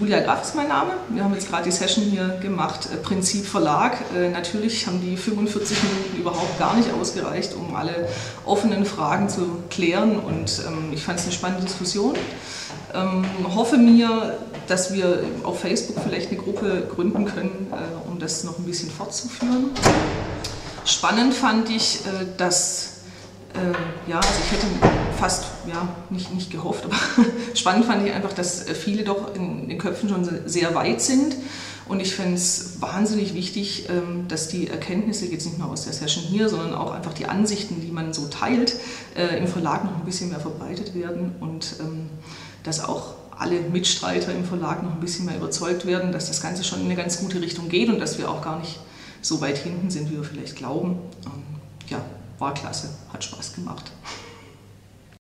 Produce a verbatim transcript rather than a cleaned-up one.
Julia Graf ist mein Name. Wir haben jetzt gerade die Session hier gemacht, äh, Prinzip Verlag. Äh, natürlich haben die fünfundvierzig Minuten überhaupt gar nicht ausgereicht, um alle offenen Fragen zu klären, und ähm, ich fand es eine spannende Diskussion. Ähm, hoffe mir, dass wir auf Facebook vielleicht eine Gruppe gründen können, äh, um das noch ein bisschen fortzuführen. Spannend fand ich, äh, dass Äh, ja, also ich hätte fast, ja, nicht, nicht gehofft, aber spannend fand ich einfach, dass viele doch in den Köpfen schon sehr weit sind, und ich fände es wahnsinnig wichtig, ähm, dass die Erkenntnisse jetzt nicht nur aus der Session hier, sondern auch einfach die Ansichten, die man so teilt, äh, im Verlag noch ein bisschen mehr verbreitet werden, und ähm, dass auch alle Mitstreiter im Verlag noch ein bisschen mehr überzeugt werden, dass das Ganze schon in eine ganz gute Richtung geht und dass wir auch gar nicht so weit hinten sind, wie wir vielleicht glauben. Ähm, ja. War klasse, hat Spaß gemacht.